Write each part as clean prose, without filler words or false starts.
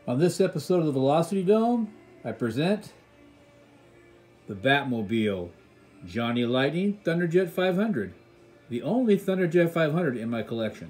On this episode of the Velocity Dome, I present the Batmobile Johnny Lightning Thunderjet 500, the only Thunderjet 500 in my collection.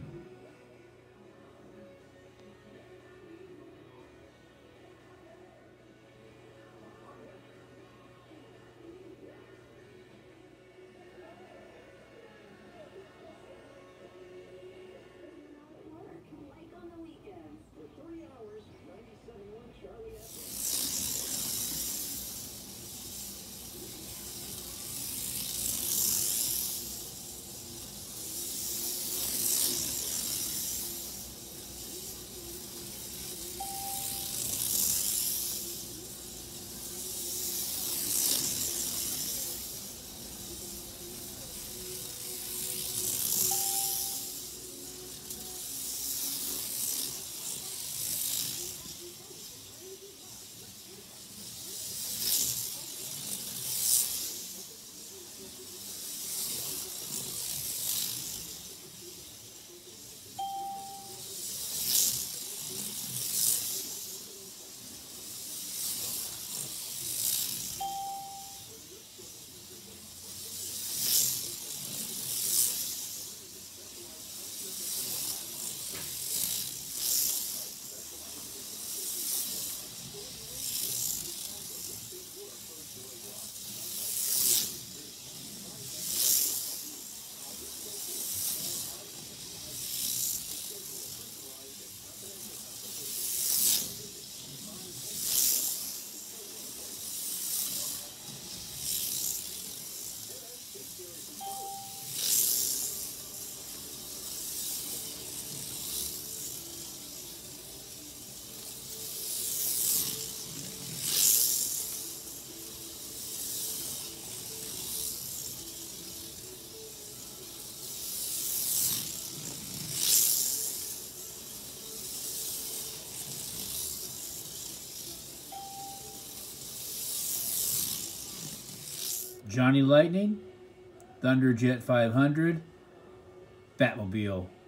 Johnny Lightning, Thunderjet 500, Batmobile.